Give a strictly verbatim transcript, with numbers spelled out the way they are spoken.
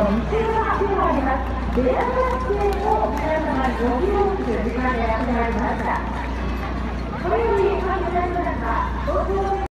に周の発表があります。レア学生を皆様にご披露する時間がやってまいりました。これより各皆様、東京